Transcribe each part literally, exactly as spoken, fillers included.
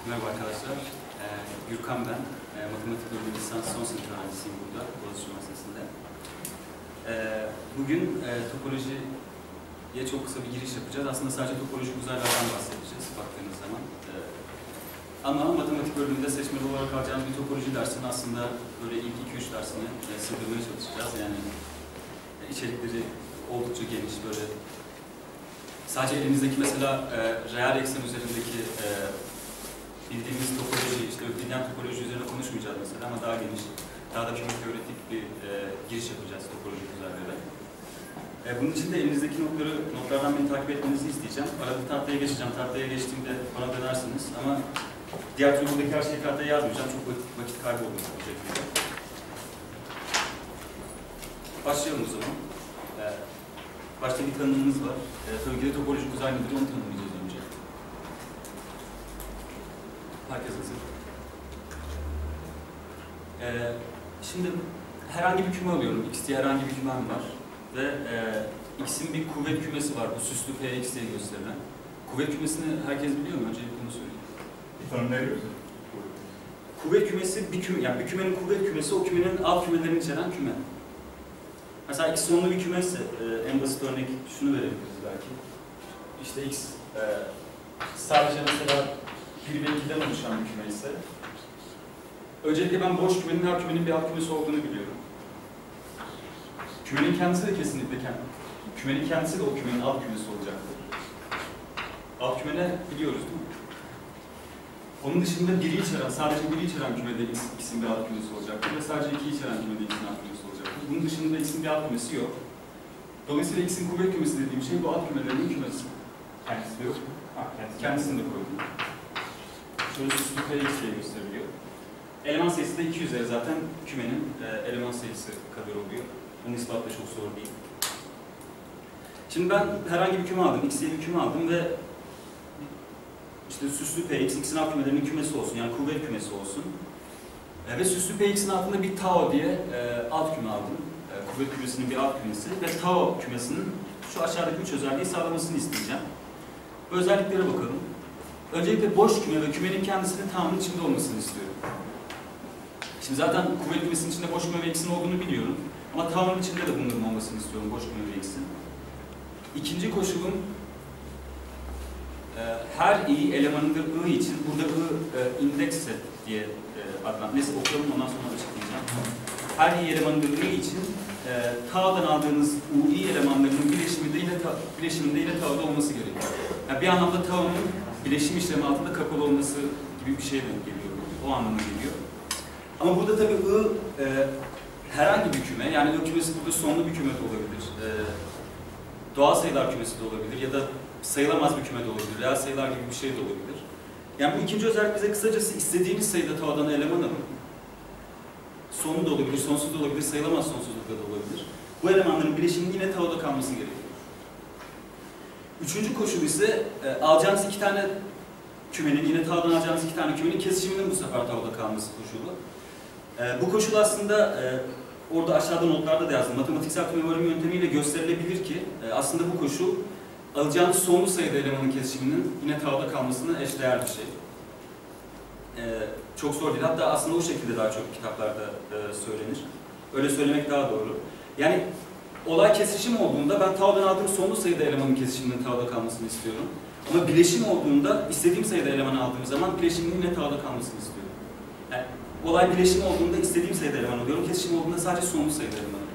Merhaba arkadaşlar, ee, Gürkan ben, ee, matematik bölümü lisans son sınıf öğrencisiyim burada, Boğaziçi Üniversitesi'nde. Ee, bugün e, topolojiye çok kısa bir giriş yapacağız. Aslında sadece topolojik uzaylardan bahsedeceğiz baktığınız zaman. Ee, ama matematik bölümünde seçmeli olarak alacağımız bir topoloji dersini aslında böyle ilk iki üç dersini e, sığdırmaya çalışacağız. Yani e, içerikleri oldukça geniş, böyle sadece elinizdeki mesela e, reel eksen üzerindeki e, bildiğimiz topoloji, işte öklidyen topoloji üzerine konuşmayacağız mesela ama daha geniş, daha da çok teoretik bir e, giriş yapacağız topolojik uzaylara. E, bunun için de elinizdeki notları, notlardan beni takip etmenizi isteyeceğim. Arada tahtaya geçeceğim, tahtaya geçtiğimde bana dönersiniz ama diğer türlü buradaki her şeyi tahtaya yazmayacağım, çok vakit, vakit kaybı olur bu şekilde. Başlayalım o zaman. E, başta bir tanımımız var. E, tabii ki de topolojik uzay nedir onu tanımlayacağız önce. Herkes hazır. Ee, şimdi herhangi bir küme alıyorum. X diye herhangi bir kümem var. Ve e, X'in bir kuvvet kümesi var. Bu süslü P X diye gösterilen. Kuvvet kümesini herkes biliyor mu? Öncelikle bunu söyleyeyim. Bir tanımlayabiliyor musun? Kuvvet kümesi bir küme, yani bir kümenin kuvvet kümesi o kümenin alt kümelerini içeren küme. Mesela X sonlu bir kümesi, e, en basit örnek şunu verebiliriz belki. İşte X e, sadece mesela bir ve ikiden oluşan bir küme ise öncelikle ben boş kümenin her kümenin bir alt kümesi olduğunu biliyorum. Kümenin kendisi de kesinlikle kendi. Kümenin kendisi de o kümenin alt kümesi olacaktır. Alt küme ne biliyoruz değil mi? Onun dışında biri içeren, sadece biri içeren kümede X'in bir alt kümesi olacaktır ve sadece iki içeren kümede X'in alt kümesi olacaktır. Bunun dışında X'in bir alt kümesi yok. Dolayısıyla X'in kuvvet kümesi dediğim şey bu alt kümelerin kümesi. Kendisi de yok. Ha, kendisi. Kendisini de koydum. Şöyle süslü P X diye gösteriliyor. Eleman sayısı da iki üzeri zaten kümenin e, eleman sayısı kadar oluyor. Bunun ispatı çok zor değil. Şimdi ben herhangi bir küme aldım, X diye bir küme aldım ve işte süslü P X, X'in alt kümelerinin kümesi olsun, yani kuvvet kümesi olsun. E, ve süslü P X'in altında bir tau diye e, alt küme aldım. E, kuvvet kümesinin bir alt kümesi ve tau kümesinin şu aşağıdaki üç özelliği sağlamasını isteyeceğim. Bu özelliklere bakalım. Öncelikle boş küme ve kümenin kendisinin tamamının içinde olmasını istiyorum. Şimdi zaten kuvvet kümesinin içinde boş küme ve X'in olduğunu biliyorum. Ama tamamının içinde de bunların olmasını istiyorum, boş küme ve X'in. İkinci koşulum, e, her i elemanıdır I için, burada I e, indeks set diye e, adlandırılır. Neyse okuyalım, ondan sonra açıklayacağım. Her i elemanıdır I için, e, tau'dan aldığınız U i elemanlarının bileşiminde yine, ta, bileşiminde yine tau'da olması gerekiyor. Yani bir anlamda tau'nun bileşim işlemi altında kapalı olması gibi bir şeye denk geliyor. O anlamda geliyor. Ama burada tabii I e, herhangi bir küme, yani I kümesi burada sonlu bir küme de olabilir. E, doğal sayılar kümesi de olabilir ya da sayılamaz bir küme de olabilir. Reel sayılar gibi bir şey de olabilir. Yani bu ikinci özellik bize kısacası istediğiniz sayıda tau'dan eleman alın. Sonlu da olabilir, sonsuz da olabilir, sayılamaz sonsuzlukta da olabilir. Bu elemanların bileşiminin yine tau'da kalması gerekiyor. Üçüncü koşul ise e, alacağınız iki tane kümenin, yine tau'dan alacağınız iki tane kümenin kesişiminin bu sefer tau'da kalması koşulu. E, bu koşul aslında e, orada aşağıda notlarda da yazdım. Matematiksel küme bölümü yöntemiyle gösterilebilir ki e, aslında bu koşul alacağınız sonlu sayıda elemanın kesişiminin yine tau'da kalmasına eşdeğer bir şey. E, çok zor değil. Hatta aslında o şekilde daha çok kitaplarda e, söylenir. Öyle söylemek daha doğru. Yani olay kesişim olduğunda ben tau'dan aldığım sonlu sayıda elemanın kesişiminin tau'da kalmasını istiyorum. Ama bileşim olduğunda istediğim sayıda eleman aldığım zaman bileşimin yine tau'da kalmasını istiyorum. Yani olay bileşim olduğunda istediğim sayıda eleman alıyorum, kesişim olduğunda sadece sonlu sayıda eleman alıyorum.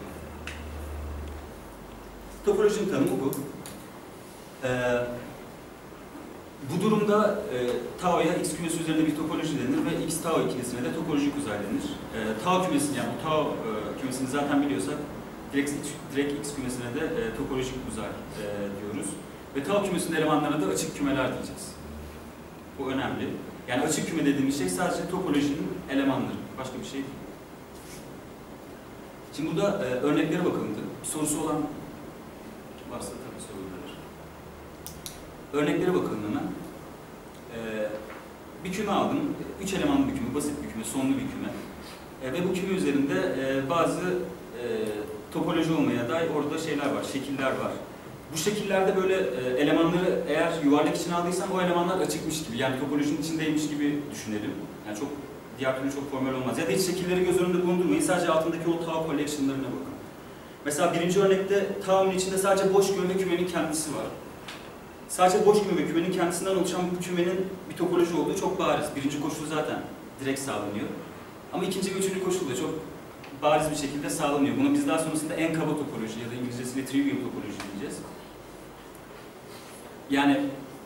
Topolojinin tanımı bu. Ee, bu durumda e, tau'ya X kümesi üzerinde bir topoloji denir ve X tau ikilisine de topolojik uzay denir. E, tau kümesini, yani bu tau e, kümesini zaten biliyorsak direkt, direkt X kümesine de e, topolojik uzay e, diyoruz. Ve tau kümesinin elemanlarına da açık kümeler diyeceğiz. Bu önemli. Yani açık küme dediğimiz şey sadece topolojinin elemanları. Başka bir şey değil. Şimdi burada e, örneklere bakalım. Bir sorusu olan varsa tabii sorulur. Örneklere bakalım hemen. E, bir küme aldım. Üç elemanlı bir küme, basit bir küme, sonlu bir küme. E, ve bu küme üzerinde e, bazı e, topoloji olmaya dair orada şeyler var, şekiller var. Bu şekillerde böyle e, elemanları eğer eğer yuvarlak içine aldıysan o elemanlar açıkmış gibi, yani topolojinin içindeymiş gibi düşünelim. Yani çok, diğer türlü çok formel olmaz. Ya da hiç şekilleri göz önünde bulundurmayın, sadece altındaki o tau collection'larına bakın. Mesela birinci örnekte tau'nun içinde sadece boş küme ve kümenin kendisi var. Sadece boş küme ve kümenin kendisinden oluşan bu kümenin bir topoloji olduğu çok bariz. Birinci koşulu zaten direkt sağlanıyor. Ama ikinci ve üçüncü koşul da çok bariz bir şekilde sağlanıyor. Bunu biz daha sonrasında en kaba topoloji ya da İngilizcesiyle trivial topoloji diyeceğiz. Yani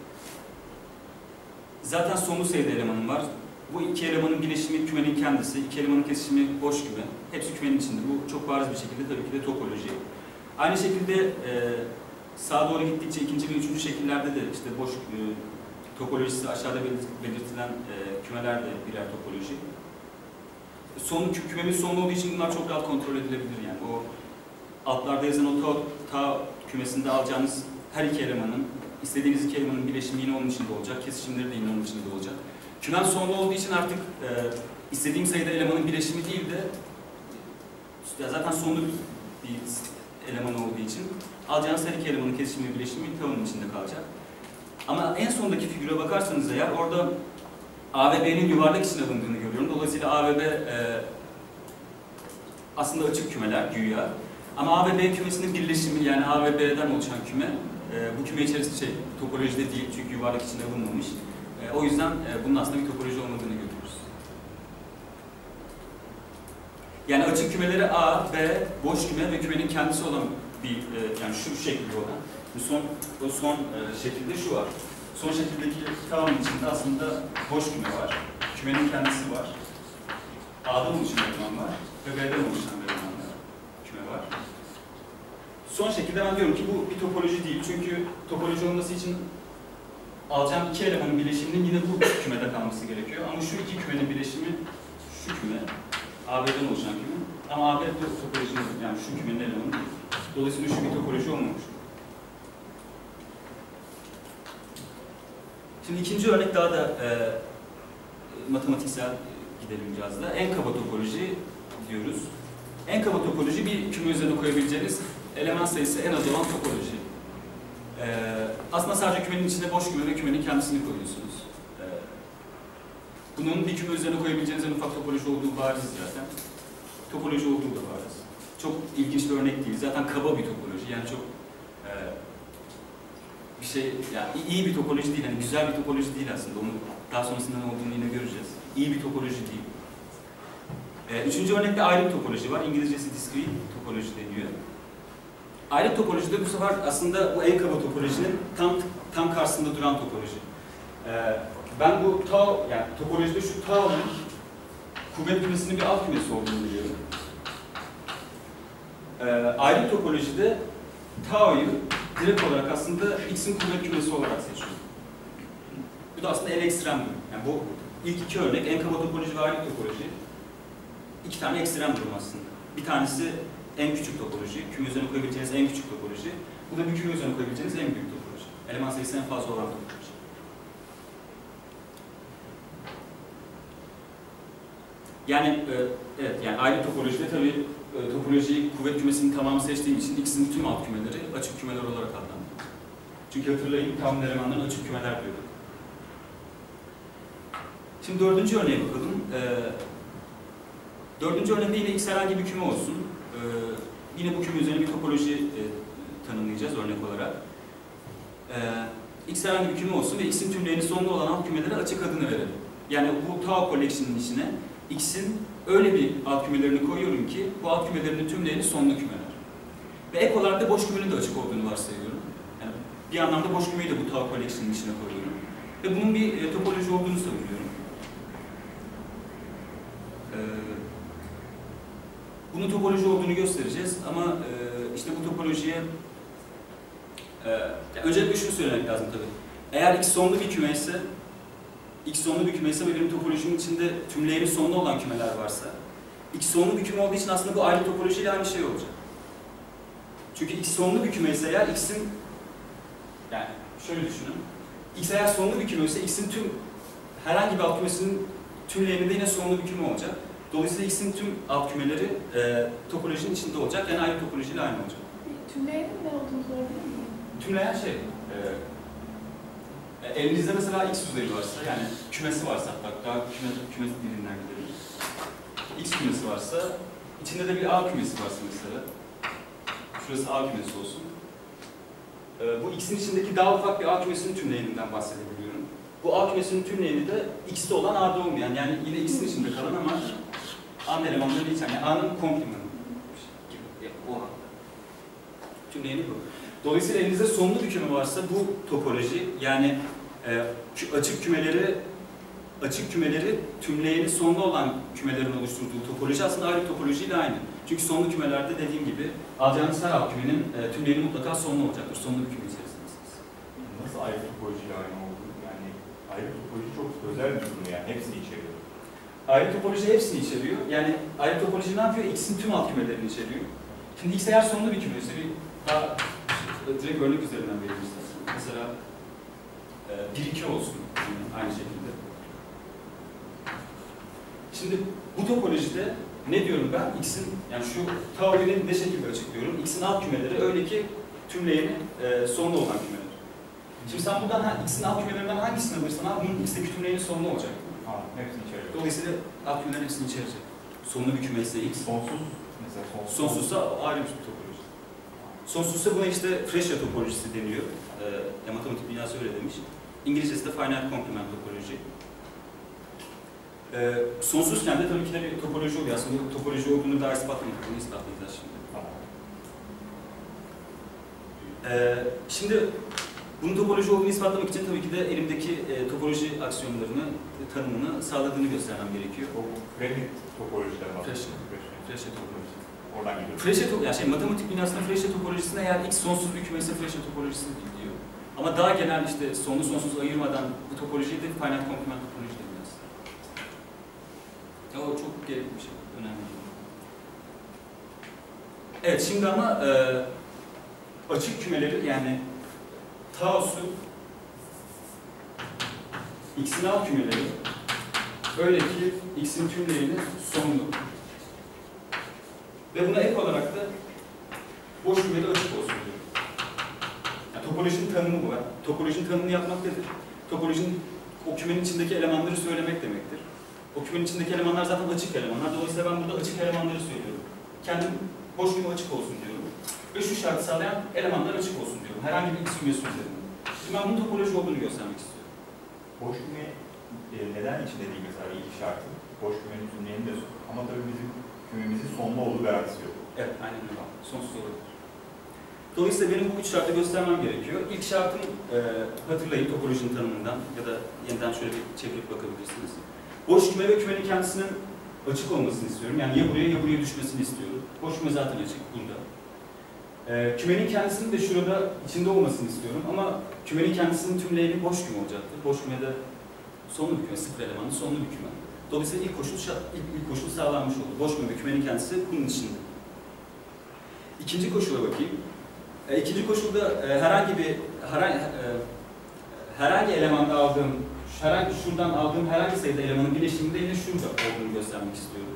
zaten sonsuz sayıda elemanım var. Bu iki elemanın bileşimi kümenin kendisi, iki elemanın kesişimi boş küme. Hepsi kümenin içinde. Bu çok bariz bir şekilde tabii ki de topoloji. Aynı şekilde e, sağa doğru gittikçe ikinci ve üçüncü şekillerde de işte boş e, topolojisi aşağıda belirtilen e, kümeler de birer topoloji. Son, kümemin sonu olduğu için bunlar çok rahat kontrol edilebilir yani. O altlarda yazan o tau, tau kümesinde alacağınız her iki elemanın, istediğiniz iki elemanın bileşimi yine onun içinde olacak, kesişimleri de yine onun içinde olacak. Kümem sonlu olduğu için artık e, istediğim sayıda elemanın bileşimi değil de ya zaten sonlu bir eleman olduğu için alacağınız her iki elemanın kesişimi ve bileşimi tau'nun içinde kalacak. Ama en sondaki figüre bakarsanız eğer orada A ve B'nin yuvarlak içine alındığını görüyorum. Dolayısıyla A ve B e, aslında açık kümeler güya. Ama A ve B kümesinin birleşimi, yani A ve B'den oluşan küme e, bu küme içerisinde şey, topolojide değil çünkü yuvarlak içine alınmamış. E, o yüzden e, bunun aslında bir topoloji olmadığını görüyoruz. Yani açık kümeleri A, B, boş küme ve kümenin kendisi olan bir, e, yani şu şekilde olan, bu son, o son e, şekilde şu var. Son şekildeki tau'nun içinde aslında boş küme var, kümenin kendisi var, A'dan oluşan eleman var ve B'den oluşan bir eleman var, küme var. Son şekilde ben diyorum ki bu bir topoloji değil çünkü topoloji olması için alacağım iki elemanın bileşiminin yine bu kümede kalması gerekiyor ama şu iki kümenin bileşimi şu küme, A B'den oluşan küme ama A B bu topolojinin, yani şu kümenin elemanı değil. Dolayısıyla şu bir topoloji olmamış. Şimdi ikinci örnek daha da e, matematiksel gidelim biraz da. En kaba topoloji diyoruz. En kaba topoloji bir küme üzerine koyabileceğiniz eleman sayısı en az olan topoloji. E, aslında sadece kümenin içinde boş küme ve kümenin kendisini koyuyorsunuz. E, bunun bir küme üzerine koyabileceğiniz en ufak topoloji olduğu bariz zaten. Topoloji olduğu da bariz. Çok ilginç bir örnek değil. Zaten kaba bir topoloji. Yani çok e, bir şey, yani iyi bir topoloji değil, yani güzel bir topoloji değil aslında. Onu daha sonrasında ne olduğunu yine göreceğiz. İyi bir topoloji değil. Ee, üçüncü örnekte ayrık topoloji var. İngilizcesi discrete topoloji deniyor. Ayrık topolojide bu sefer aslında bu en kaba topolojinin tam tam karşısında duran topoloji. Ee, ben bu tau, yani topolojide şu tau'nun kuvvet kümesinin bir alt kümesi olduğunu biliyorum. Ee, ayrık topolojide tau'yu direkt olarak aslında x'in kuvvet kümesi olarak seçiyorum. Bu da aslında en ekstrem durum. Yani bu ilk iki örnek, en kaba topoloji ve ayrık topoloji. İki tane ekstrem durum aslında. Bir tanesi en küçük topoloji, küme üzerine koyabileceğiniz en küçük topoloji. Bu da bir küme üzerine koyabileceğiniz en büyük topoloji. Eleman sayısı en fazla olan topoloji. Yani e, evet, yani ayrık topolojide tabii e, topolojiyi kuvvet kümesinin tamamı seçtiğim için x'in tüm alt kümeleri açık kümeler olarak adlandırdım. Çünkü hatırlayın, tam elemanların açık kümeler diyorduk. Şimdi dördüncü örneğe bakalım. Ee, dördüncü örneğinde yine x herhangi bir küme olsun. Ee, yine bu küme üzerine bir topoloji e, tanımlayacağız örnek olarak. Ee, x herhangi bir küme olsun ve x'in tümleyeni sonlu olan alt kümelere açık adını verelim. Yani bu tau collection'ın içine x'in öyle bir alt kümelerini koyuyorum ki bu alt kümelerinin tümleyeni sonlu kümeler. Ve ek olarak da boş kümenin de açık olduğunu varsayıyorum. Yani bir anlamda boş kümeyi de bu tau collection'ın içine koyuyorum. Ve bunun bir e, topoloji olduğunu savunuyorum. Ee, bunun topoloji olduğunu göstereceğiz ama e, işte bu topolojiye e, yani öncelikle şunu söylemek lazım tabii. Eğer x sonlu bir küme ise x sonlu bir küme ise ve benim topolojimin içinde tümleyeni sonlu olan kümeler varsa x sonlu bir küme olduğu için aslında bu ayrı topolojiyle aynı şey olacak. Çünkü x sonlu bir küme ise eğer x'in, yani şöyle düşünün, x eğer sonlu bir küme ise x'in tüm herhangi bir alt kümesinin tümleyeni de yine sonlu bir küme olacak. Dolayısıyla x'in tüm alt kümeleri e, topolojinin içinde olacak, yani ayrı topolojiyle aynı olacak. Tümleyenin ne olduğunu sorabilir miyim? Tümleyen şey, e, elinizde mesela X düzeyi varsa, yani kümesi varsa, bak daha küme, kümesi dilinden gidelim. X kümesi varsa, içinde de bir A kümesi varsa mesela. Şurası A kümesi olsun. Ee, bu X'in içindeki daha ufak bir A kümesinin tümleyeninden bahsedebiliyorum. Bu A kümesinin tümleyeni de X'te olan A'da olmayan, yani yine X'in içinde kalan ama A'nın elemanlarını içen, yani A'nın komplemanı gibi. O A. Tümleyeni bu. Dolayısıyla elinizde sonlu bir küme varsa bu topoloji, yani e, açık kümeleri açık kümeleri tümleyeni sonlu olan kümelerin oluşturduğu topoloji aslında ayrı topolojiyle aynı. Çünkü sonlu kümelerde dediğim gibi alacağınız her alt kümenin e, tümleyeni mutlaka sonlu olacaktır. Sonlu bir küme içerisindesiniz. Nasıl ayrı topolojiyle aynı oldu? Yani ayrı topoloji çok özel bir durum yani. Hepsini içeriyor. Ayrı topoloji hepsini içeriyor. Yani ayrı topoloji ne yapıyor? X'in tüm alt kümelerini içeriyor. Şimdi X eğer sonlu bir kümeyse bir daha direkt örnek üzerinden vereyim istersen. Mesela e, bir iki olsun aynı şekilde. Şimdi bu topolojide ne diyorum ben? X'in, yani şu tavrını ne şekilde açıklıyorum? X'in alt kümeleri öyle ki tümleyeni e, sonlu olan kümeler. Şimdi sen buradan ha, X'in alt kümelerinden hangisini alırsan al, bunun X'teki tümleyeni sonlu olacak. Ha, hepsini içeriyor. Dolayısıyla alt kümelerin hepsini içerecek. Sonlu bir küme ise X. Sonsuz mesela sonsuz. Sonsuzsa ayrı bir topoloji. Sonsuzsa buna işte Fresha topolojisi deniyor. E, matematik dünyası öyle demiş. İngilizcesi de finite complement topoloji. E, sonsuzken de tabii ki de bir topoloji oluyor. Aslında bu topoloji olduğunu daha ispatlamak. Bunu ispatlayacağız şimdi. Tamam. E, şimdi bunun topoloji olduğunu ispatlamak için tabii ki de elimdeki e, topoloji aksiyonlarını, tanımını sağladığını göstermem gerekiyor. O Fredrik topolojiden var. Fresha. Fresha topolojisi. Oradan geliyor. Fresha topolojisi, yani şey, matematik dünyasında Fresha topolojisine eğer X sonsuz bir kümeyse Fresha topolojisi diyor. Ama daha genel işte sonlu sonsuz ayırmadan bu topolojiyi de finite complement topoloji deniyoruz. O çok gerekli bir şey, önemli. Evet, şimdi ama e, açık kümeleri, yani Taosu X'in alt kümeleri öyle ki X'in tümleyeni sonlu. Ve buna ek olarak da boş kümede açık olsun diyor. Yani topolojinin tanımı bu. Topolojinin tanımını yapmak nedir? Topolojinin o kümenin içindeki elemanları söylemek demektir. O kümenin içindeki elemanlar zaten açık elemanlar. Dolayısıyla ben burada açık elemanları söylüyorum. Kendim boş küme açık olsun diyorum. Ve şu şartı sağlayan elemanlar açık olsun diyorum. Herhangi bir X kümesi üzerinde. Şimdi ben bunun topoloji olduğunu göstermek istiyorum. Boş küme e, neden içinde değil mesela ilk şartı? Boş kümenin tümleyeni de ama tabii bizim kümemizin sonlu olduğu garantisi yok. Evet, aynen öyle. Sonsuz olabilir. Dolayısıyla benim bu üç şartı göstermem gerekiyor. İlk şartım e, hatırlayın topolojinin tanımından ya da yeniden şöyle bir çevirip bakabilirsiniz. Boş küme ve kümenin kendisinin açık olmasını istiyorum. Yani ya buraya ya buraya düşmesini istiyorum. Boş küme zaten açık burada. E, kümenin kendisinin de şurada içinde olmasını istiyorum ama kümenin kendisinin tümleyeni boş küme olacaktır. Boş kümede sonlu bir küme, sıfır elemanlı sonlu bir küme. Dolayısıyla ilk koşul, ilk, ilk koşul sağlanmış oldu. Boş küme ve kümenin kendisi bunun içinde. İkinci koşula bakayım. E, ikinci koşulda e, herhangi bir herhangi, e, herhangi elemanda aldığım, herhangi şuradan aldığım herhangi sayıda elemanın bileşiminde yine şurada olduğunu göstermek istiyorum.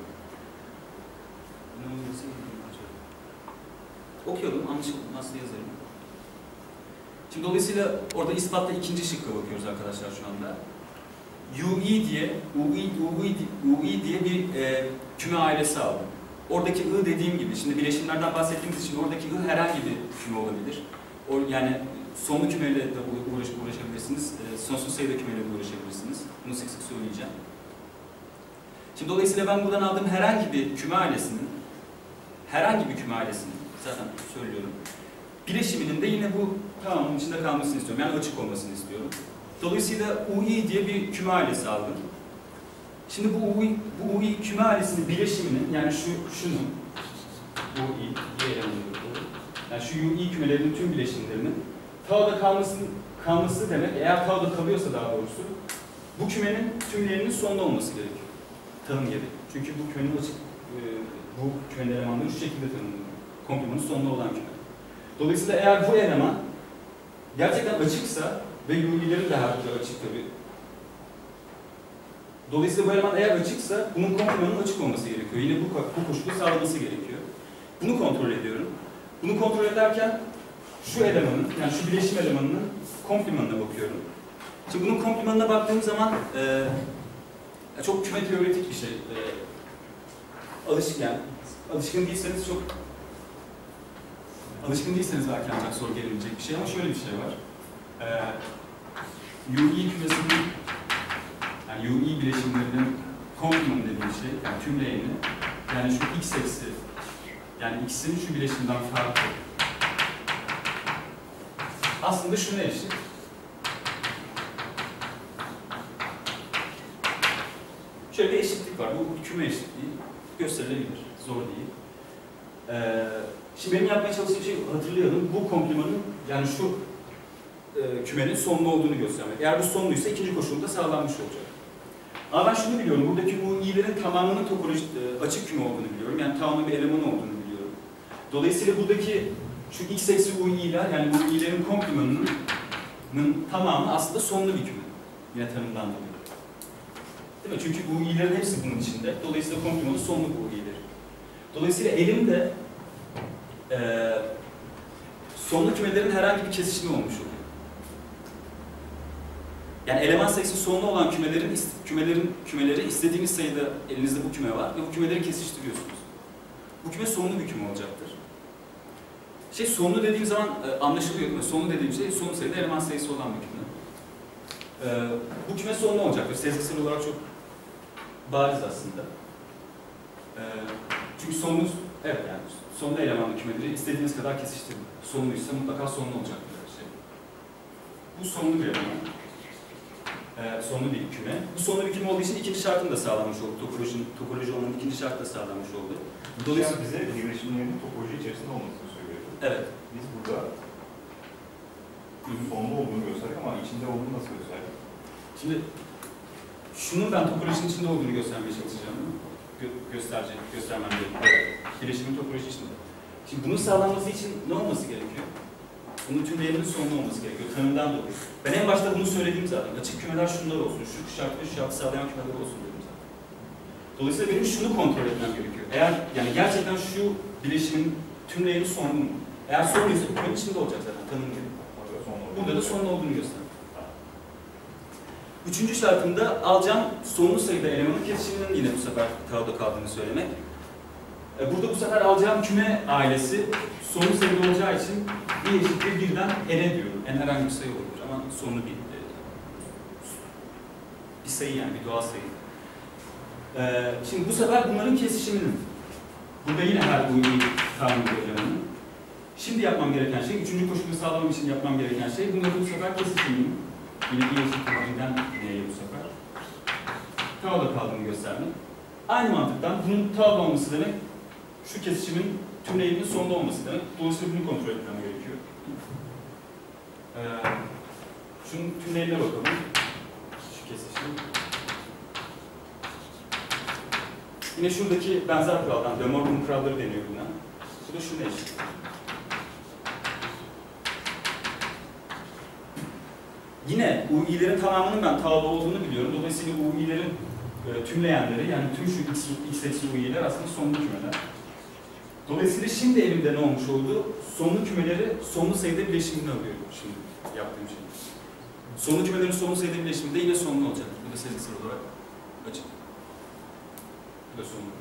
Okuyalım, anlaşıldı, nasıl yazarım. Şimdi dolayısıyla orada ispatta ikinci şıkka bakıyoruz arkadaşlar şu anda. U E diye, U E, U E, U E diye bir e, küme ailesi aldım. Oradaki I dediğim gibi, şimdi bileşimlerden bahsettiğimiz için oradaki I herhangi bir küme olabilir. O, yani sonlu kümeyle de uğraş, uğraşabilirsiniz, e, sonsuz sayıda kümeyle de uğraşabilirsiniz. Bunu sık sık söyleyeceğim. Şimdi dolayısıyla ben buradan aldığım herhangi bir küme ailesinin, herhangi bir küme ailesinin, zaten söylüyorum, bileşiminin de yine bu tamamının içinde kalmasını istiyorum. Yani açık olmasını istiyorum. Dolayısıyla U E diye bir küme ailesi aldım. Şimdi bu U E, bu U E küme ailesinin bileşiminin, yani şu şunun U E diye yani şu U E kümelerinin tüm bileşimlerinin Tao'da kalmasının kalması demek, eğer Tao'da kalıyorsa daha doğrusu bu kümenin tümlerinin sonda olması gerekiyor. Tanım gibi. Çünkü bu kümenin açık e, bu kümenin elemanları şu şekilde tanımlanıyor. Komplemanın sonda olan küme. Dolayısıyla eğer bu eleman gerçekten açıksa ve U E'lerin de her türlü açık tabii. Dolayısıyla bu eleman eğer açıksa bunun komplemanının açık olması gerekiyor. Yine bu, bu koşulu sağlaması gerekiyor. Bunu kontrol ediyorum. Bunu kontrol ederken şu elemanın, yani şu bileşim elemanının komplemanına bakıyorum. Şimdi bunun komplimanına baktığım zaman e, çok küme teoretik bir şey. E, alışık yani. Alışkın değilseniz çok alışkın değilseniz belki ancak soru gelebilecek bir şey ama şöyle bir şey var. E, U E kümesinin yani U E bileşimlerinin komplimanı dediğim şey yani tümleyeni yani şu x eksi yani x'in şu bileşimden farklı. Aslında şuna eşit. Şöyle bir eşitlik var. Bu küme eşitliği gösterilebilir. Zor değil. Ee, şimdi benim yapmaya çalıştığım şey hatırlayalım. Bu komplimanın yani şu e, kümenin sonlu olduğunu göstermek. Eğer bu sonluysa ikinci koşulda sağlanmış olacak. Ama ben şunu biliyorum. Buradaki bu i'lerin tamamının topolojik e, açık küme olduğunu biliyorum. Yani tamamının bir elemanı olduğunu biliyorum. Dolayısıyla buradaki şu x eksi u i'ler yani bu i'lerin komplimanının tamamı aslında sonlu bir küme. Yine tanımdan dolayı. Değil mi? Çünkü bu i'lerin hepsi bunun içinde. Dolayısıyla komplimanı sonlu bu i'leri. Dolayısıyla elimde e, sonlu kümelerin herhangi bir kesişimi olmuş oluyor. Yani eleman sayısı sonlu olan kümelerin kümelerin kümeleri istediğiniz sayıda elinizde bu küme var ve bu kümeleri kesiştiriyorsunuz. Bu küme sonlu bir küme olacaktır. Şey sonlu dediğim zaman e, anlaşılıyor değil mi? Sonlu dediğim şey sonlu sayıda eleman sayısı olan bir küme. E, bu küme sonlu olacaktır. Sezgisel olarak çok bariz aslında. E, çünkü sonlu, evet yani sonlu elemanlı kümeleri istediğiniz kadar kesiştirin. Sonluysa mutlaka sonlu olacaktır her şey. Bu sonlu bir eleman. E, sonlu bir küme. Bu sonlu bir küme olduğu için ikinci şartını da sağlamış oldu. Topoloji, topoloji olmanın ikinci şartı da sağlamış oldu. Dolayısıyla bize birleşimlerin topoloji içerisinde olmasını söylüyor. Evet. Biz burada sonlu olduğunu gösterdik ama içinde olduğunu nasıl gösterdik? Şimdi şunun ben topolojinin içinde olduğunu göstermeye çalışacağım. Gö gösterecek, göstermem gerekiyor. Evet. Bileşimin topoloji içinde. Şimdi bunun sağlanması için ne olması gerekiyor? Bunun tümleyinin sonlu olması gerekiyor. Tanımdan dolayı. Ben en başta bunu söyledim zaten. Açık kümeler şunlar olsun. Şu şart ve şu şartı sağlayan kümeler olsun dedim zaten. Dolayısıyla benim şunu kontrol etmem gerekiyor. Eğer yani gerçekten şu bileşimin tümleyeni sonlu mu? Eğer sonluysa bu kümenin içinde olacak zaten. Tanım gibi. Burada da sonlu olduğunu göster. Üçüncü şartımda alacağım sonlu sayıda elemanın kesişiminin yine bu sefer kağıda kaldığını söylemek. Burada bu sefer alacağım küme ailesi sonlu sayıda olacağı için bir eşittir birden n'e diyorum. N herhangi bir sayı olabilir ama sonlu bir bir sayı yani bir doğal sayı. Şimdi bu sefer bunların kesişiminin burada yine her uyuyu tahmin ediyorum. Şimdi yapmam gereken şey, üçüncü koşulu sağlamam için yapmam gereken şey bunların bu sefer kesişiminin yine bir eşittir birden n'ye bu sefer tağda kaldığını göstermek. Aynı mantıktan bunun tağda olması demek şu kesişimin tümleyinin sonunda olması demek. Dolayısıyla bunu kontrol etmem gerekiyor. Ee, şunun tümleyine bakalım. Şu kesişim. Yine şuradaki benzer kuraldan, De Morgan kuralları deniyor buna. Bu da şuna eşit. Yine U i'lerin tamamının ben tağda olduğunu biliyorum. Dolayısıyla U i'lerin e, tümleyenleri, yani tüm şu x, x eksi U i'ler aslında sonlu kümeler. Dolayısıyla şimdi elimde ne olmuş oldu? Sonlu kümeleri sonlu sayıda bileşimini alıyorum şimdi yaptığım şey. Sonlu kümelerin sonlu sayıda bileşiminde yine sonlu olacak. Bu da sezgisel olarak açık. Bu da sonlu.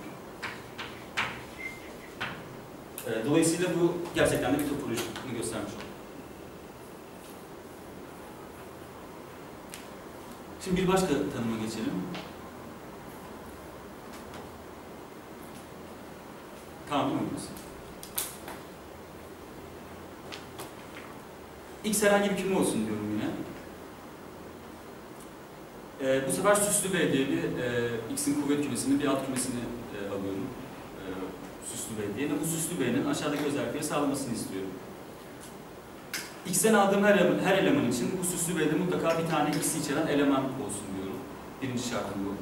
E, dolayısıyla bu gerçekten de bir topolojini göstermiş oldu. Şimdi bir başka tanıma geçelim. Tamam değil mi? X herhangi bir küme olsun diyorum yine. Ee, bu sefer süslü B diye bir e, X'in kuvvet kümesini, bir alt kümesini e, alıyorum. E, süslü B diye ve bu süslü B'nin aşağıdaki özellikleri sağlamasını istiyorum. X'ten aldığım her, her eleman için bu süslü B'de mutlaka bir tane X'i içeren eleman olsun diyorum. Birinci şartım bu.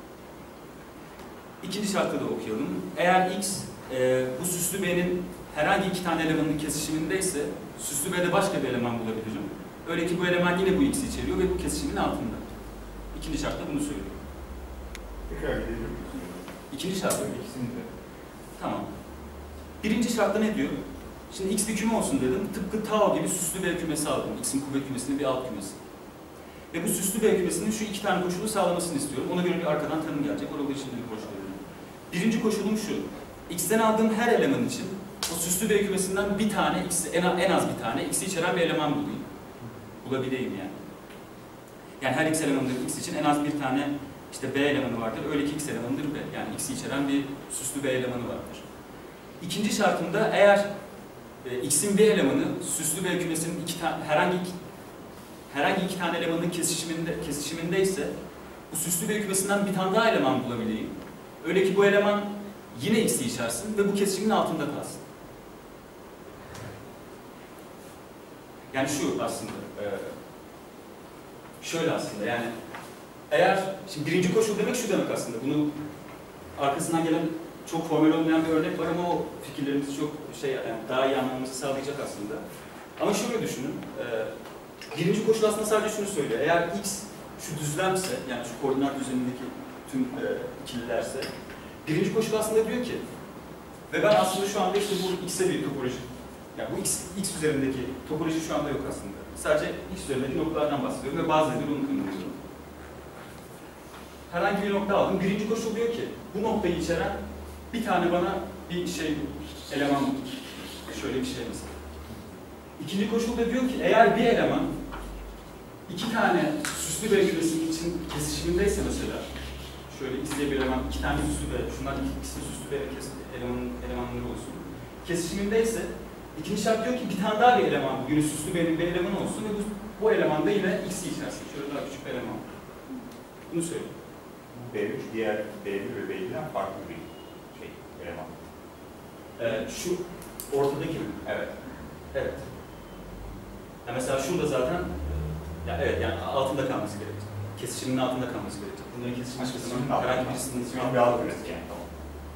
İkinci şartı da okuyalım. Eğer X e, bu süslü B'nin herhangi iki tane elemanın kesişimindeyse süslü B'de başka bir eleman bulabilirim. Öyle ki bu eleman yine bu X'i içeriyor ve bu kesişimin altında. İkinci şart da bunu söylüyor. Tekrar gidelim. İkinci şart. İkisini de. Tamam. Birinci şartta ne diyor? Şimdi X bir küme olsun dedim. Tıpkı tau gibi süslü B kümesi aldım. X'in kuvvet kümesinin bir alt kümesi. Ve bu süslü B kümesinin şu iki tane koşulu sağlamasını istiyorum. Ona göre bir arkadan tanım gelecek. Oralı için bir koşul veriyorum. Birinci koşulum şu. X'ten aldığım her eleman için o süslü B kümesinden bir tane, X, en az bir tane X'i içeren bir eleman bulayım. Bulabileyim yani. Yani her X elemanıdır X için en az bir tane işte B elemanı vardır. Öyle ki X elemanıdır B. Yani X'i içeren bir süslü B elemanı vardır. İkinci şartımda eğer e, X'in bir elemanı süslü B kümesinin iki tane herhangi iki, herhangi iki tane elemanın kesişiminde kesişimindeyse bu süslü B kümesinden bir tane daha eleman bulabileyim. Öyle ki bu eleman yine X'i içersin ve bu kesişimin altında kalsın. Yani şu aslında, e, şöyle aslında yani eğer, şimdi birinci koşul demek şu demek aslında, bunu arkasından gelen çok formel olmayan bir örnek var ama o fikirlerimizi çok şey yani daha iyi anlamamızı sağlayacak aslında. Ama şöyle düşünün, e, birinci koşul aslında sadece şunu söylüyor, eğer X şu düzlemse, yani şu koordinat düzenindeki tüm e, ikililerse, birinci koşul aslında diyor ki, ve ben aslında şu anda işte bu X'e bir topoloji, yani bu X, X üzerindeki topoloji şu anda yok aslında. Sadece X üzerindeki noktalardan bahsediyorum ve bazı nedenleri unutmuyorum. Herhangi bir nokta aldım. Birinci koşul diyor ki, bu noktayı içeren bir tane bana bir şey, eleman, şöyle bir şey mesela. İkinci koşul da diyor ki, eğer bir eleman iki tane süslü B kümesinin için kesişimindeyse mesela, şöyle X diye bir eleman, iki tane süslü B, şunlar ikisi süslü B elemanın elemanları olsun. Kesişimindeyse, ikinci şart diyor ki bir tane daha bir eleman, yine süslü B'nin bir elemanı olsun ve bu, bu eleman da yine X'i içersin. Şöyle daha küçük bir eleman. Bunu söyleyeyim. B üç diğer B bir ve B iki'den farklı bir şey, eleman. Ee, şu ortadaki mi? Evet. Evet. Ya mesela şurada zaten, ya evet yani altında kalması gerekecek. Kesişimin altında kalması gerekecek. Bunların kesişimi hiçbir zaman herhangi birisinin Şu an bir alt kümesi yani. Tamam.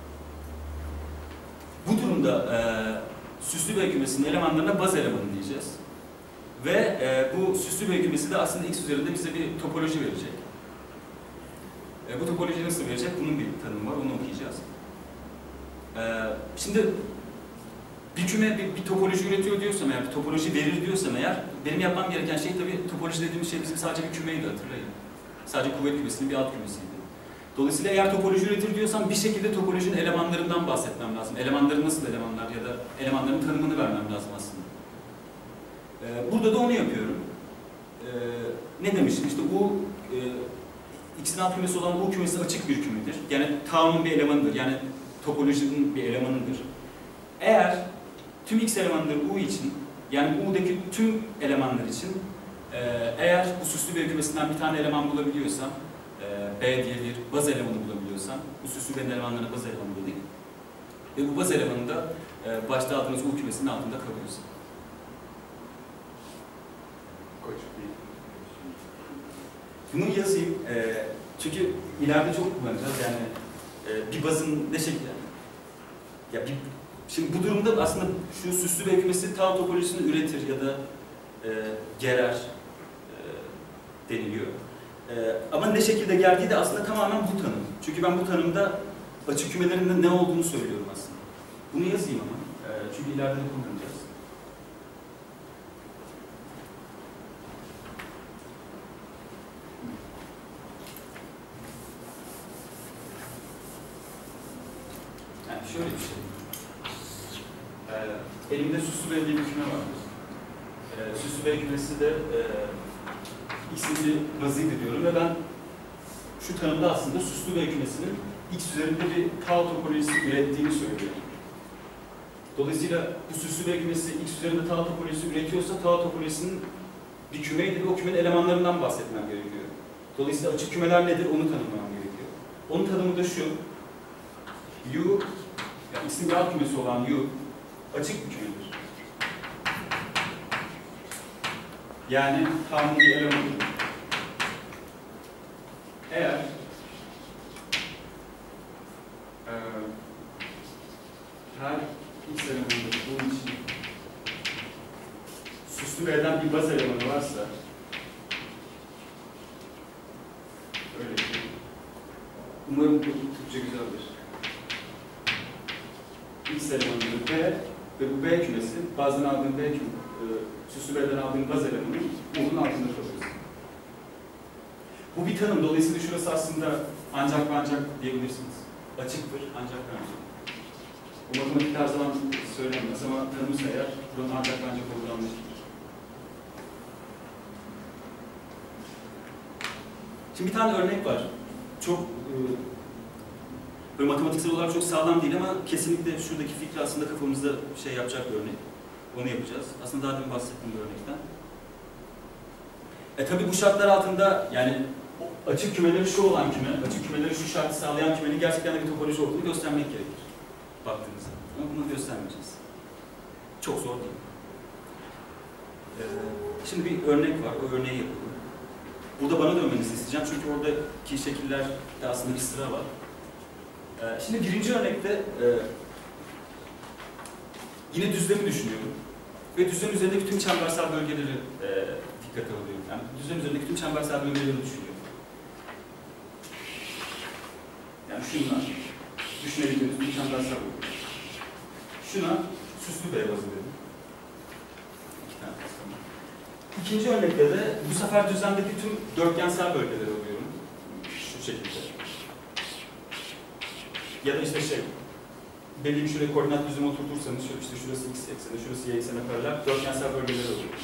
Bu durumda e, süslü B kümesinin elemanlarına baz elemanı diyeceğiz. Ve e, bu süslü B kümesi de aslında X üzerinde bize bir topoloji verecek. E, bu topoloji nasıl verecek? Bunun bir tanımı var, onu okuyacağız. E, şimdi bir küme bir, bir topoloji üretiyor diyorsam eğer, bir topoloji verir diyorsam eğer, benim yapmam gereken şey tabii topoloji dediğimiz şey bizim sadece bir kümeydi, hatırlayın. Sadece kuvvet kümesinin bir alt kümesiydi. Dolayısıyla eğer topoloji üretir diyorsam bir şekilde topolojinin elemanlarından bahsetmem lazım. Elemanları nasıl elemanlar ya da elemanların tanımını vermem lazım aslında. Ee, burada da onu yapıyorum. Ee, ne demiştim? İşte U, e, X'in alt kümesi olan U kümesi açık bir kümedir. Yani T'nun bir elemanıdır. Yani topolojinin bir elemanıdır. Eğer tüm X elemanları U için, yani U'daki tüm elemanlar için e, eğer bu süslü B kümesinden bir tane eleman bulabiliyorsam, B diye bir baz elemanı bulabiliyorsam, bu süslü B'nin elemanlarına baz elemanı dedik. Ve bu baz elemanı da e, başta aldığımız U kümesinin altında kalıyorsa. Bunu yazayım. E, çünkü ileride çok kullanacağız. Yani e, bir bazın ne şekilde? Ya bir, şimdi bu durumda aslında şu süslü B kümesi tau topolojisini üretir ya da e, gerer e, deniliyor. Ee, ama ne şekilde geldiği de aslında tamamen bu tanım. Çünkü ben bu tanımda açık kümelerinde ne olduğunu söylüyorum aslında. Bunu yazayım ama. Ee, çünkü ileride de kullanacağız. Yani şöyle bir şey. Ee, elimde süslü B diye bir küme vardır. Ee, süslü B kümesi de e, X'in bir bazıydı diyorum ve ben şu tanımda aslında süslü B kümesinin X üzerinde bir tau topolojisi ürettiğini söylüyorum. Dolayısıyla bu süslü B kümesi X üzerinde tau topolojisi üretiyorsa tau topolojisinin bir kümeydi ve o kümenin elemanlarından bahsetmem gerekiyor. Dolayısıyla açık kümeler nedir onu tanımlamam gerekiyor. Onun tanımı da şu. U, yani X'in bir alt kümesi olan U açık bir kümedir. Yani T'nun bir elemanıdır. Eğer e, her X elemanı bunun için süslü B'den bir baz elemanı varsa öyle ki umarım bu Türkçe güzeldir. X elemanı B ve bu B kümesi bazıdan aldığım B kümesi, süslü B'den aldığım baz elemanı onun altında kalıyoruz. Bu bir tanım. Dolayısıyla şurası aslında ancak ve ancak diyebilirsiniz. Açıktır ancak ve ancak. Bu matematik her zaman söylenmez ama tanımsa eğer buranın ancak ve ancak olduğu anlaşılır. Şimdi bir tane örnek var. Çok e, böyle matematiksel olarak çok sağlam değil ama kesinlikle şuradaki fikri aslında kafamızda şey yapacak bir örnek. Onu yapacağız. Aslında daha demin bahsettiğim bir örnekten. E tabi bu şartlar altında yani açık kümeleri şu olan küme, açık kümeleri şu şartı sağlayan kümenin gerçekten de bir topoloji olduğunu göstermek gerekir. Baktığınızda. Ama bunu göstermeyeceğiz. Çok zor değil. Ee, şimdi bir örnek var. O örneği yapalım. Burada bana dönmenizi isteyeceğim çünkü oradaki şekillerde aslında bir sıra var. Ee, şimdi birinci örnekte e, yine düzlemi düşünüyorum. Ve düzlem üzerindeki tüm çembersel bölgeleri e, dikkate alıyorum. Yani düzlem üzerindeki tüm çembersel bölgeleri düşünüyorum. Yani şunlar, düşünebildiğiniz bir çembersel bölge. Şuna süslü B bazı dedim. İki tane tamam. İkinci örnekte de bu sefer düzlemdeki tüm dörtgensel bölgeleri alıyorum. Şu şekilde. Ya da işte şey, belli bir şuraya koordinat düzlemi oturtursanız, işte şurası x ekseni, şurası y eksene paralel, dörtgensel bölgeleri alıyorum.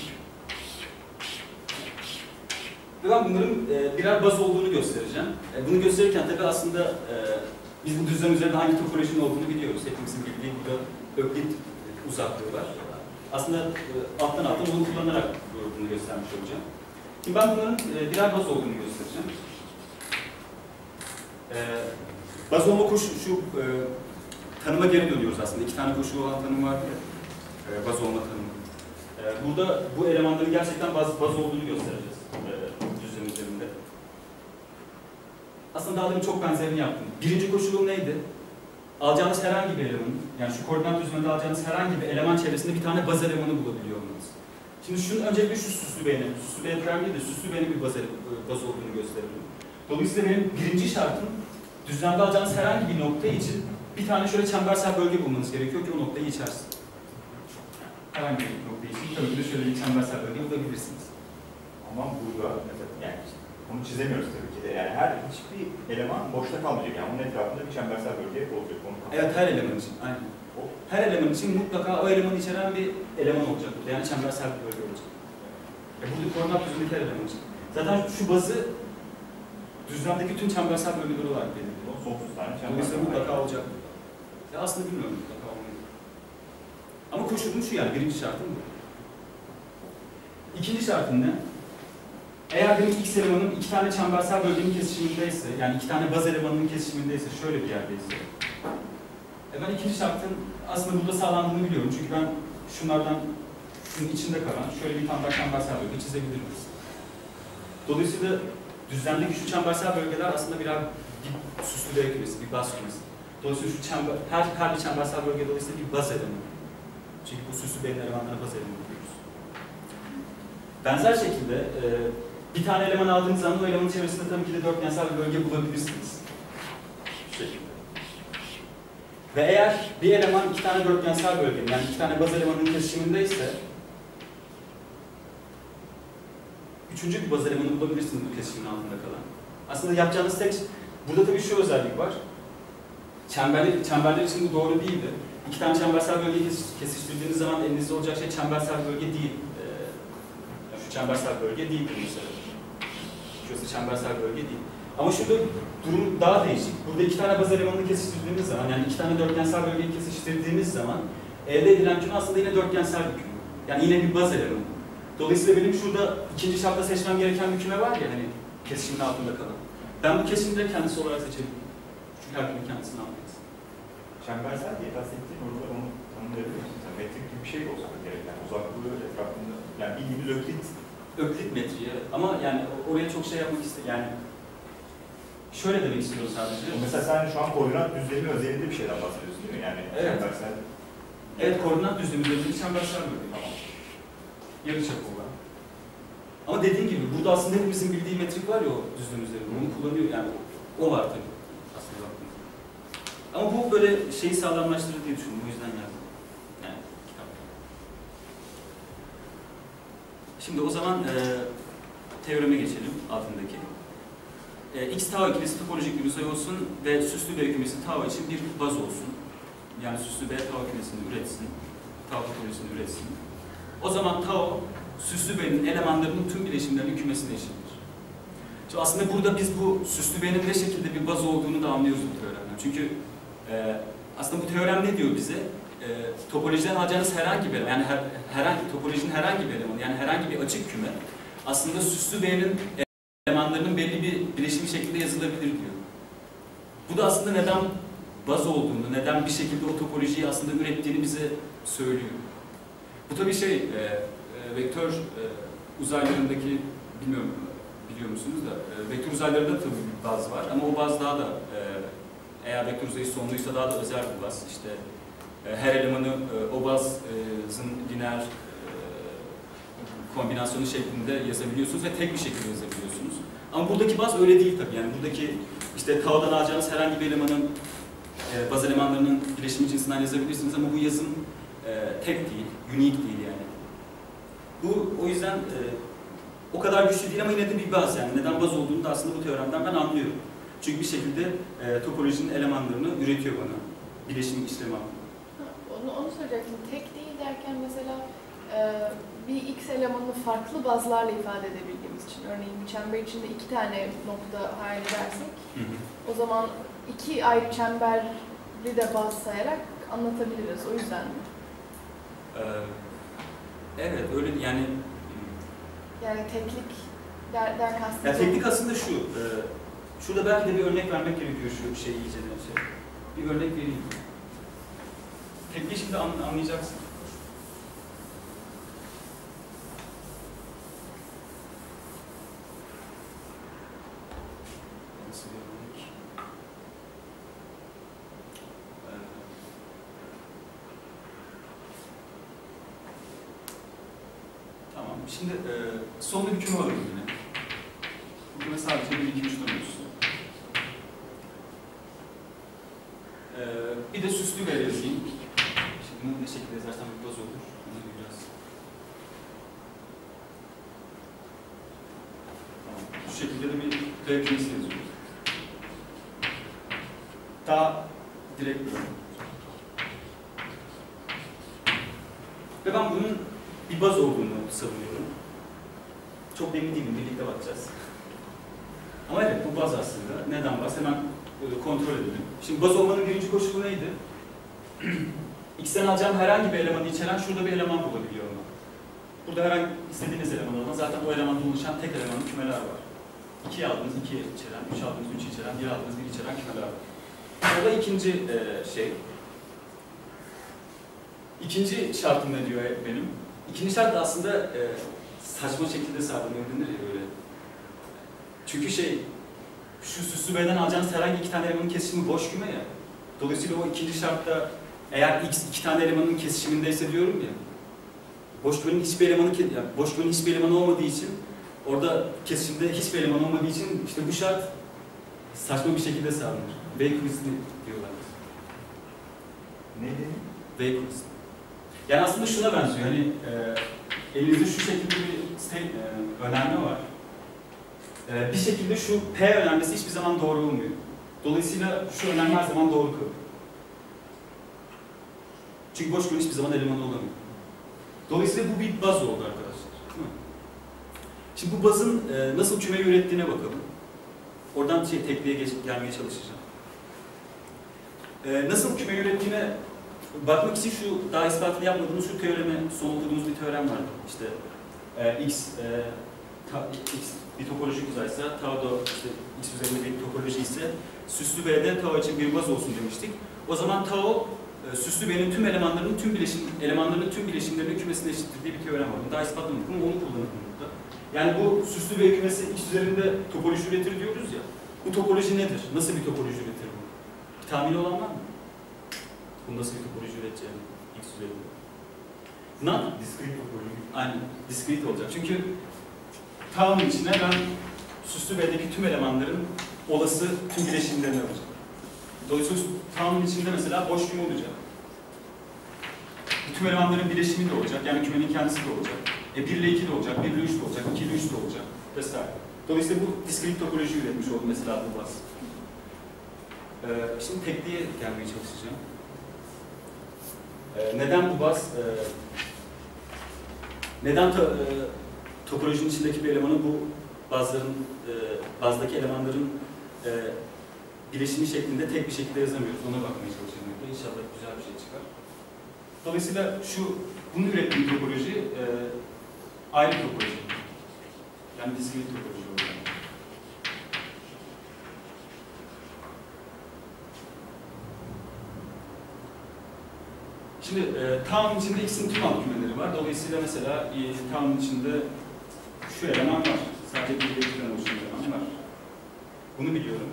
Ve ben bunların e, birer baz olduğunu göstereceğim. E, bunu gösterirken tabii aslında e, biz bu düzlem üzerinde hangi topolojinin olduğunu biliyoruz. Hepimizin bildiği burada Öklit uzaklığı var. Aslında e, alttan alttan bunu kullanarak bunu göstermiş olacağım. Şimdi ben bunların e, birer baz olduğunu göstereceğim. E, baz olma koşu, şu e, tanıma geri dönüyoruz aslında. İki tane koşu olan tanım var ya, e, baz olma tanımı. E, burada bu elemanların gerçekten baz, baz olduğunu göstereceğiz. E, düzlem üzerinde. Aslında daha demin çok benzerini yaptım. Birinci koşulum neydi? Alacağınız herhangi bir elemanın, yani şu koordinat düzleminde alacağınız herhangi bir eleman çevresinde bir tane baz elemanı bulabiliyor olmanız. Şimdi şunun öncelikle şu süslü b'nin, süslü b'nin değil de süslü b'nin bir baz, baz olduğunu gösterelim. Dolayısıyla benim birinci şartım, düzlemde alacağınız herhangi bir nokta için bir tane şöyle çembersel bölge bulmanız gerekiyor ki o noktayı içersin. Herhangi bir nokta için tabii ki de şöyle bir çembersel bölge bulabilirsiniz. Ama burada mesela yani onu çizemiyoruz tabii ki de. Yani her hiçbir eleman boşta kalmayacak. Yani onun etrafında bir çembersel bölge olacak. Onu evet, her eleman için. Aynen. O, her eleman için mutlaka o elemanı içeren bir eleman olacak. Yani çembersel bir bölge olacak. E burada koordinat düzlemindeki her eleman için. Zaten şu bazı düzlemdeki tüm çembersel bölgeler olarak belirliyor. Sonsuz tane çembersel dolayısıyla mutlaka olacak. Ya aslında bilmiyorum mutlaka olmayı. Ama koşulum şu yani, birinci şartım bu. İkinci şartım ne? Eğer benim x elemanım iki tane çembersel bölgenin kesişimindeyse, yani iki tane baz elemanının kesişimindeyse, şöyle bir yerdeyse, e ben ikinci şartın aslında burada sağlandığını biliyorum. Çünkü ben şunlardan, şunun içinde kalan şöyle bir tane daha çembersel bölge çizebilirim. Dolayısıyla düzlemdeki şu çembersel bölgeler aslında birer bir süslü B kümesi, bir baz kümesi. Dolayısıyla şu çember, her, her bir çembersel bölge dolayısıyla bir baz elemanı. Çünkü bu süslü B'nin elemanlarına baz elemanı diyoruz. Benzer şekilde e, bir tane eleman aldığınız zaman o elemanın çevresinde tabii ki de dörtgensel bir bölge bulabilirsiniz. Şu şekilde. Ve eğer bir eleman iki tane dörtgensel bölgenin, yani iki tane baz elemanının kesişimindeyse üçüncü bir baz elemanı bulabilirsiniz bu kesişimin altında kalan. Aslında yapacağınız tek, burada tabii şu özellik var. Çemberler, çemberler için bu doğru değildi. İki tane çembersel bölgeyi kesiştirdiğiniz zaman elinizde olacak şey çembersel bölge değil. Ee, şu çembersel bölge değil mesela. Şurası çembersel bölge değil. Ama şurada durum daha değişik. Burada iki tane baz elemanını kesiştirdiğiniz zaman, yani iki tane dörtgensel bölgeyi kesiştirdiğiniz zaman elde edilen küme aslında yine dörtgensel bir küme. Yani yine bir baz elemanı. Dolayısıyla benim şurada ikinci şartta seçmem gereken bir küme var ya, hani kesişimin altında kalan. Ben bu kesişimde kendisi olarak seçebilirim. Çünkü her küme kendisini almayız. Çembersel diye bahsettiğin orada onu tanımlayabilir misin? Mesela metrik gibi bir şey olsa gerek. Yani uzaklığı etrafında, yani bildiğimiz Öklit. Öklit metriği, ama yani oraya çok şey yapmak istedim. Yani şöyle demek istiyorum sadece. Mesela sen şu an koordinat düzlemi özelinde bir şeyden bahsediyorsun değil mi? Yani evet. Çembersel. Evet, koordinat düzlemi özelinde çembersel bölge. Tamam. Yarıçapı olan. Ama dediğim gibi burada aslında hepimizin bildiği metrik var ya o düzlem üzerinde. Onu kullanıyor yani. O var tabii. Aslında baktığınızda. Ama bu böyle şeyi sağlamlaştırır diye düşündüm. O yüzden yazdım. Yani kitap. Şimdi o zaman e, teoreme geçelim altındaki. e, X tau ikilisi topolojik bir uzay olsun ve süslü B kümesi tau için bir baz olsun. Yani süslü B tau kümesini üretsin, tau topolojisini üretsin. O zaman tau, süslü B'nin elemanlarının tüm bileşimlerinin kümesine eşittir. Şimdi aslında burada biz bu süslü B'nin ne şekilde bir baz olduğunu da anlıyoruz bu teoremden. Çünkü e, aslında bu teorem ne diyor bize? E, topolojiden alacağınız herhangi bir, yani her, herhangi topolojinin herhangi bir elemanı, yani herhangi bir açık küme aslında süslü B'nin elemanlarının belli bir bileşimi şeklinde yazılabilir diyor. Bu da aslında neden baz olduğunu, neden bir şekilde o topolojiyi aslında ürettiğini bize söylüyor. Bu tabii şey, e, e, vektör e, uzaylarındaki, bilmiyorum biliyor musunuz da, e, vektör uzaylarında tabii bir baz var ama o baz daha da, e, eğer vektör uzayı sonluysa daha da özel bir baz. İşte e, her elemanı e, o bazın lineer e, kombinasyonu şeklinde yazabiliyorsunuz ve tek bir şekilde yazabiliyorsunuz. Ama buradaki baz öyle değil tabii. Yani buradaki işte tau'dan alacağınız herhangi bir elemanın e, baz elemanlarının bileşimi cinsinden yazabilirsiniz ama bu yazım e, tek değil, unique değil yani. Bu o yüzden e, o kadar güçlü değil ama yine de bir baz yani. Neden baz olduğunu da aslında bu teoremden ben anlıyorum. Çünkü bir şekilde e, topolojinin elemanlarını üretiyor bana. Bileşim işlemi hakkında. Onu, onu soracaktım. Tek değil derken mesela e, bir X elemanını farklı bazlarla ifade edebildiğimiz için, örneğin bir çember içinde iki tane nokta hayal edersek, hı hı. O zaman iki ayrı çemberi de baz sayarak anlatabiliriz. O yüzden mi? Ee, evet, öyle yani. Yani teklik der, der kastım. Ya teknik aslında şu. E, şurada belki de bir örnek vermek gerekiyor şu şeyi iyice de şey. Bir örnek vereyim. Tekniği şimdi an, anlayacaksın. Nasıl bir örnek? Ee, tamam. Şimdi e, sonunda bir küme var yine. Bu küme sadece bir, iki, üç dönüyorsun. Ee, bir de süslü bir yazayım. Şimdi bunu ne şekilde yazarsam bir baz olur. Onu göreceğiz. Tamam. Şu şekilde de bir B kümesi yazıyoruz. Daha direkt böyle. Ve ben bunun bir baz olduğunu savunuyorum. Çok emin değilim, birlikte bakacağız. Ama evet, bu baz aslında. Neden baz? Hemen kontrol edelim. Şimdi baz olmanın birinci koşulu neydi? X'ten alacağım herhangi bir elemanı içeren şurada bir eleman bulabiliyor mu? Burada herhangi istediğiniz eleman olan, zaten o elemanda oluşan tek elemanlı kümeler var. ikiyi aldığınız iki içeren, üç aldığınız üç içeren, bir aldığınız bir içeren kümeler var. O da ikinci e, şey. İkinci şartım ne diyor benim? İkinci şart da aslında e, saçma şekilde sağlanıyor denir ya böyle. Çünkü şey, şu süslü B'den alacağınız herhangi iki tane elemanın kesişimi boş küme ya. Dolayısıyla o ikinci şartta eğer X iki tane elemanın kesişimindeyse diyorum ya, boş kümenin hiçbir elemanı, yani boş kümenin hiçbir elemanı olmadığı için, orada kesişimde hiçbir eleman olmadığı için işte bu şart saçma bir şekilde sağlanır. Weierstrass diyorlar. Ne dedi? Weierstrass. Yani aslında şuna benziyor. Hani e, elinizde şu şekilde bir state, e, önerme var. E, bir şekilde şu P önermesi hiçbir zaman doğru olmuyor. Dolayısıyla şu önerme her zaman doğru kalıyor. Çünkü boş kümenin hiçbir zaman elemanı olamıyor. Dolayısıyla bu bir baz oldu arkadaşlar. Değil mi? Şimdi bu bazın e, nasıl kümeyi ürettiğine bakalım. Oradan şey, tekliğe geç, gelmeye çalışacağım. E, nasıl kümeyi ürettiğine bakmak için şu daha ispatını yapmadığımız şu teoremi, son okuduğumuz bir teorem vardı. İşte e, X, e, ta, X bir topolojik uzaysa, tau da işte X üzerinde bir topoloji ise süslü B'de tau için bir baz olsun demiştik. O zaman tau e, süslü B'nin tüm elemanlarının tüm bileşim elemanlarının tüm bileşimlerinin kümesine eşittir diye bir teorem var. Daha ispatlamadık ama onu kullanalım burada. Yani bu süslü B kümesi X üzerinde topoloji üretir diyoruz ya. Bu topoloji nedir? Nasıl bir topoloji üretir bu? Bir tahmini olan var mı? Bu nasıl bir topoloji üreteceğini X üzerinde? Not Discrete topoloji. Aynen, discrete olacak. Çünkü tau'nun içine ben süslü B'deki tüm elemanların olası tüm bileşimlerini alacağım. Dolayısıyla tau'nun içinde mesela boş küme olacak. Tüm elemanların bileşimi de olacak, yani kümenin kendisi de olacak. E bir ile iki de olacak, bir ile üç de olacak, iki ile üç de olacak vesaire. Dolayısıyla bu diskret topoloji üretmiş oldu mesela bu baz. Ee, şimdi tekliğe gelmeye çalışacağım. Ee, neden bu baz? Ee, neden to, e, topolojinin içindeki bir elemanı bu bazların, e, bazdaki elemanların e, bileşimi şeklinde tek bir şekilde yazamıyoruz. Ona bakmaya çalışacağım. İnşallah güzel bir şey çıkar. Dolayısıyla şu, bunu ürettiğim topoloji e, ayrı topoloji. Yani diskret topoloji oluyor. Şimdi e, Town'un içinde X'in tüm alt kümeleri var. Dolayısıyla mesela e, Town'un içinde şu eleman var. Sadece bir de iki oluşan eleman var. Bunu biliyorum.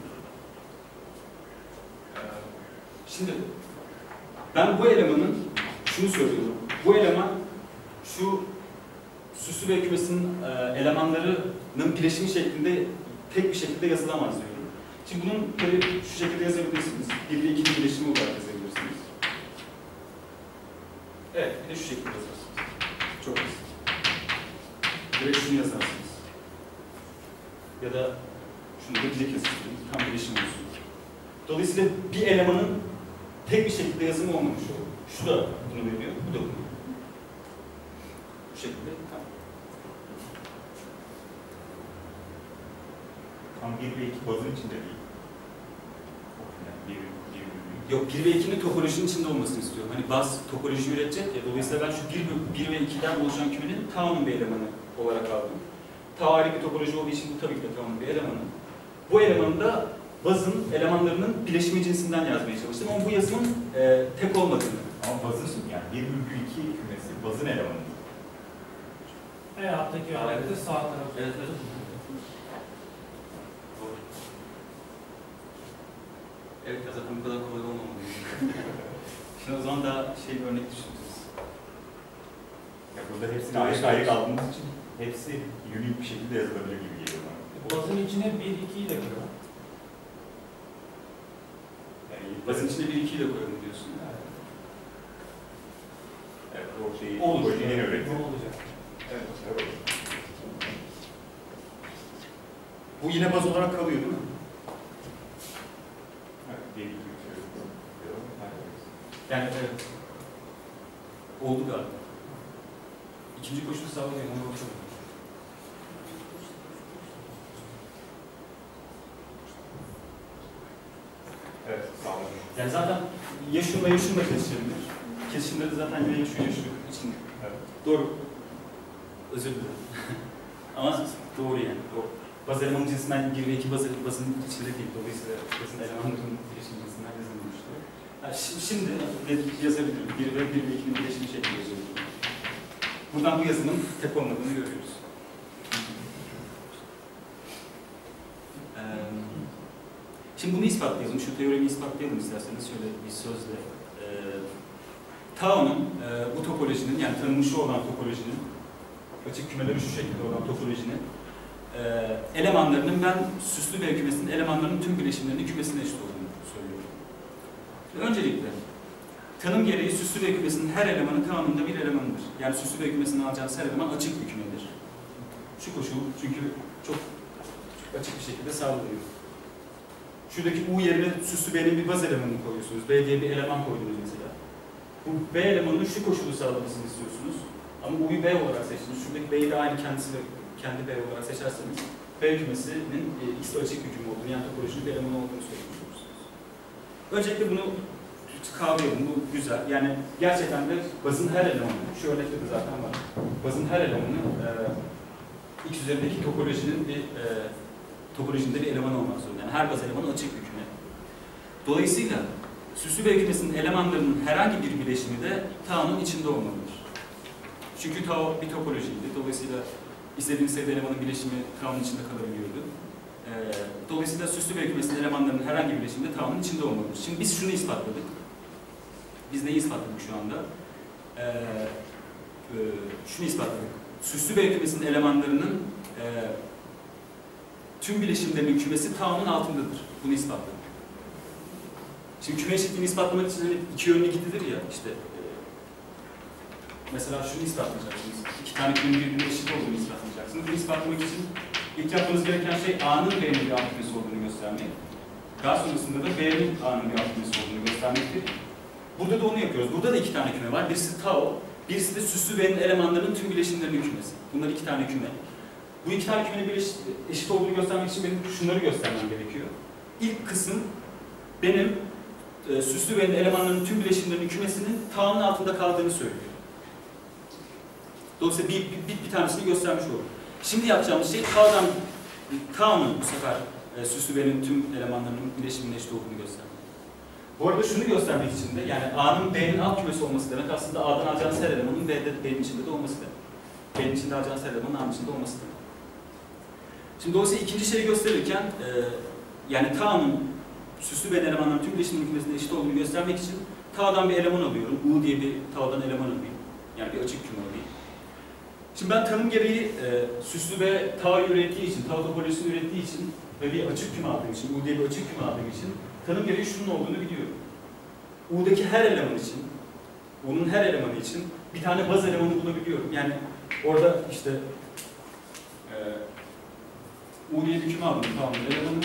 E, şimdi ben bu elemanın şunu söylüyorum. Bu eleman şu süslü ve kümesinin e, elemanlarının bileşimi şeklinde tek bir şekilde yazılamaz diyorum. Şimdi bunun tabii şu şekilde yazabilirsiniz. bir ile ikinin bileşimi olarak yazabilirsiniz. Evet, bir de şu şekilde yazarsınız. Çok basit. Direkt şunu yazarsınız. Ya da şunu da dilek yazırsınız. Tam bileşim olsun. Dolayısıyla bir elemanın tek bir şekilde yazımı olmamış olur. Şu da bunu veriyor, bu da bunu. Bu şekilde tamam. Tam bir ve iki bazın içinde değil. Yani bir, bir, bir. Yok, bir ve ikinin topolojinin içinde olmasını istiyorum. Hani baz topoloji üretecek ya, dolayısıyla ben şu bir ve ikiden oluşan kümenin Town'un bir elemanı olarak aldım. Tau ayrı bir topoloji olduğu için bu tabii ki de Town'un bir elemanı. Bu elemanı da bazın elemanlarının bileşimi cinsinden yazmaya çalıştım ama bu yazımın e, tek olmadığını. Ama bazın yani bir virgül iki kümesi bazın elemanı. En alttaki ayrıca sağ tarafı. Evet, evet. Evet, zaten bu kadar kolay olmamalı. Şimdi o zaman daha şey bir örnek düşüneceğiz. Ya burada hepsini ayrı ayrı aldığımız için hepsi unik bir şekilde yazılabilir gibi geliyor bana. Bu bazın içine bir ikiyi de koyalım. Yani Bazın içine bir ikiyi de koyalım diyorsun. Evet. Evet, o şeyi Olur. yeni öğretti. Ne olacak? Evet, evet. Bu yine baz olarak kalıyor değil mi? Evet, bir, iki, üç, evet. Yani evet. Oldu galiba. İkinci koşulu sağlayayım, ona bakalım. Evet, sağ olun. Yani zaten ya şunla ya şunla kesişebilir. Kesişimleri zaten ya ya şu ya şu için. Evet. Doğru. Özür dilerim. Ama doğru yani. Doğru. Baz elemanın cinsinden bir ve iki baz, bazın içinde değil. Dolayısıyla bazın elemanların bileşim cinsinden yazılmıştır. Yani şimdi yazabilirim. bir ve bir ve ikinin bileşimi şeklinde yazabilirim. Buradan bu yazının tek olmadığını görüyoruz. Ee, şimdi bunu ispatlayalım. Şu teoremi ispatlayalım isterseniz şöyle bir sözle. Ee, Tau'nun e, bu topolojinin, yani tanınmışı olan topolojinin, açık kümeleri şu şekilde olan topolojinin e, elemanlarının ben süslü B kümesinin elemanlarının tüm bileşimlerinin kümesine eşit olduğunu söylüyorum. Öncelikle tanım gereği süslü B kümesinin her elemanı Tau'nun bir elemanıdır. Yani süslü B kümesinden alacağınız her eleman açık bir kümedir. Şu koşul çünkü çok, çok açık bir şekilde sağlanıyor. Şuradaki U yerine süslü B'nin bir baz elemanını koyuyorsunuz. B diye bir eleman koydunuz mesela. Bu B elemanının şu koşulu sağlamasını istiyorsunuz. Ama U'yu B olarak seçtiniz. Şuradaki B'yi de aynı kendisi kendi B olarak seçerseniz B kümesinin e, X'de açık bir küme olduğunu, yani topolojinin bir elemanı olduğunu söylemiş olursunuz. Öncelikle bunu kavrayalım. Bu güzel. Yani gerçekten de bazın her elemanı, şu örnekte de zaten var. Bazın her elemanı e, X üzerindeki topolojinin bir e, topolojinde bir eleman olmak zorunda. Yani her baz elemanı açık bir küme. Dolayısıyla süslü B kümesinin elemanlarının herhangi bir bileşimi de Tau'nun içinde olmalıdır. Çünkü Tau bir topolojiydi. Dolayısıyla istediğiniz sayıda elemanın bileşimi Tau'nun içinde kalabiliyordu. Ee, dolayısıyla süslü B kümesinin elemanlarının herhangi bir bileşimi de Tau'nun içinde olmalıdır. Şimdi biz şunu ispatladık. Biz neyi ispatladık şu anda? Ee, e, şunu ispatladık. Süslü B kümesinin elemanlarının e, tüm bileşimlerinin kümesi Tau'nun altındadır. Bunu ispatladık. Şimdi küme eşitliğini ispatlamak için hani iki yönlü gidilir ya, işte e, mesela şunu ispatlayacaksınız. İki tane kümenin birbirine eşit olduğunu ispatlayacaksınız. Bunu ispatlamak için İlk yapmanız gereken şey A'nın B'nin bir alt kümesi olduğunu göstermek. Daha sonrasında da B'nin A'nın bir alt kümesi olduğunu göstermektir. Burada da onu yapıyoruz. Burada da iki tane küme var. Birisi tau, birisi de süslü B'nin elemanlarının tüm bileşimlerinin kümesi. Bunlar iki tane küme. Bu iki tane kümenin bileş eşit olduğunu göstermek için benim şunları göstermem gerekiyor. İlk kısım benim e, süslü B'nin elemanlarının tüm bileşimlerinin kümesinin tau'nun altında kaldığını söylüyor. Dolayısıyla bir, bir, bir tanesini göstermiş oldum. Şimdi yapacağımız şey tau'dan, tau'nun bu sefer e, süslü B'nin tüm elemanlarının bileşiminin eşit olduğunu göstermek. Bu arada şunu göstermek için de, yani A'nın B'nin alt kümesi olması demek aslında A'dan alacağınız her elemanın B'de, B'nin içinde de olması demek. B'nin içinde alacağınız her elemanın A'nın içinde olması demek. Şimdi dolayısıyla ikinci şeyi gösterirken, e, yani tau'nun süslü B'nin elemanlarının tüm bileşiminin kümesinde eşit olduğunu göstermek için tau'dan bir eleman alıyorum. U diye bir tau'dan eleman alayım. Yani bir açık küme alayım. Şimdi ben tanım gereği e, süslü B tau'yu ürettiği için, tau topolojisini ürettiği için ve bir açık küme aldığım için, U diye bir açık küme aldığım için tanım gereği şunun olduğunu biliyorum. U'daki her eleman için, U'nun her elemanı için bir tane baz elemanı bulabiliyorum. Yani orada işte e, U diye bir küme aldım, tau'nun elemanı.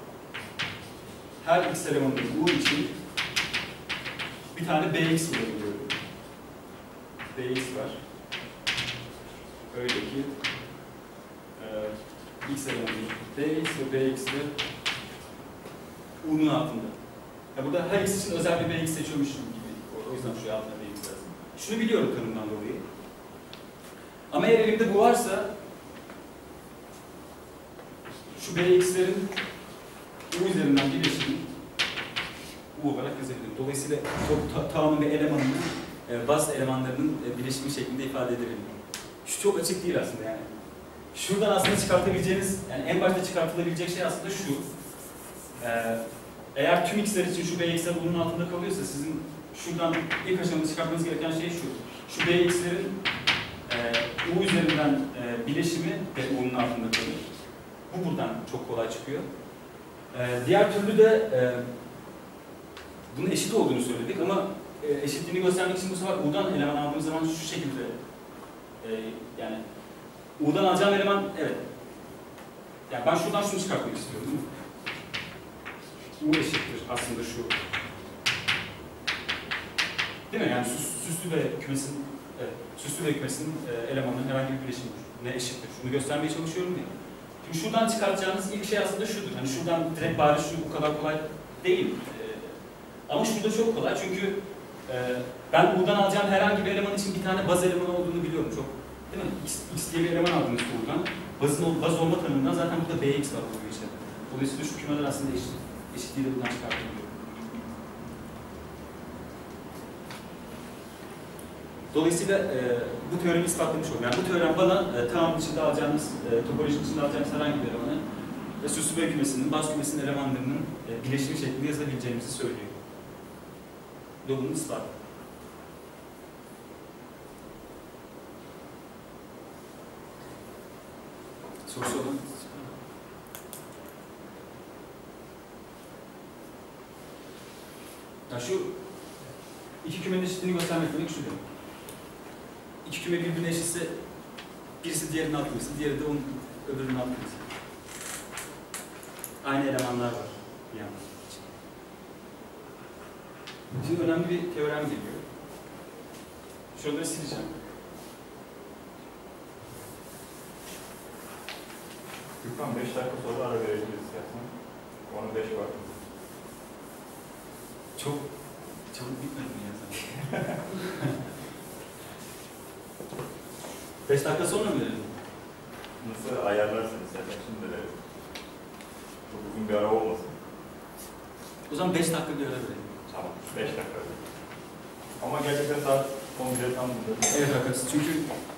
Her x elemanı U için bir tane Bx bulabiliyorum. Bx var. Öyle ki e, x elemanı Bx ve Bx de U'nun altında. Ya burada her x için özel bir Bx seçiyormuşum gibi. O yüzden şuraya altına Bx yazdım. Şunu biliyorum tanımdan dolayı. Ama eğer elimde bu varsa şu Bx'lerin U üzerinden bileşimi U olarak yazabilirim. Dolayısıyla tau'nun bir elemanını e, baz elemanlarının e, bileşimi şeklinde ifade edebilirim. Şu çok açık değil aslında yani. Şuradan aslında çıkartabileceğiniz, yani en başta çıkartılabilecek şey aslında şu. Ee, eğer tüm x'ler için şu bx'ler U'nun altında kalıyorsa sizin şuradan ilk aşamada çıkartmanız gereken şey şu. Şu bx'lerin e, U üzerinden e, bileşimi de U'nun altında kalıyor. Bu buradan çok kolay çıkıyor. Ee, diğer türlü de e, bunun eşit olduğunu söyledik ama e, eşitliğini göstermek için bu sefer U'dan eleman aldığımız zaman şu şekilde e, yani U'dan alacağım eleman evet. Yani ben şuradan şunu çıkartmak istiyorum değil mi? U eşittir aslında şu. Değil mi? Yani süs, süslü ve kümesinin evet, süslü ve kümesinin e, elemanının herhangi bir bileşimi ne eşittir? Şunu göstermeye çalışıyorum ya. Şimdi şuradan çıkartacağınız ilk şey aslında şudur. Hani şuradan direkt bari şu bu kadar kolay değil. E, ama şurada çok kolay çünkü e, ben buradan alacağım herhangi bir eleman için bir tane baz elemanı olduğunu biliyorum. Çok değil mi? X, X diye bir eleman aldınız buradan. Bazın, baz olma tanımından zaten burada Bx var bu içinde. Dolayısıyla şu kümeler aslında eşit. Eşitliği de buradan çıkartabiliyorum. Dolayısıyla e, bu teoremi ispatlamış oluyor. Yani bu teorem bana e, tau'nun içinde alacağınız, e, topolojinin içinde alacağınız herhangi bir elemanı ve süslü B kümesinin, baz kümesinin elemanlarının e, bileşimi şeklinde yazabileceğimizi söylüyor. Yolunun ispatı. Sorusu olan? Ya şu iki kümenin eşitliğini göstermek demek şu demek. İki küme birbirine eşitse birisi diğerinin alt kümesi, diğeri de onun öbürünün alt kümesi. Aynı elemanlar var bir yandan. Şimdi önemli bir teorem geliyor. Şuraları sileceğim. Gürkan beş dakika sonra ara verebiliriz istersen. on beş var. Çok çabuk bitmedi mi ya sen? Beş dakika sonra mı verelim? Nasıl ayarlarsın istersen şimdi de. Çok uzun bir ara olmasın. O zaman beş dakika bir ara verelim. Tamam, beş dakika. Ama gerçekten saat on bire tam burada. Evet arkadaşlar çünkü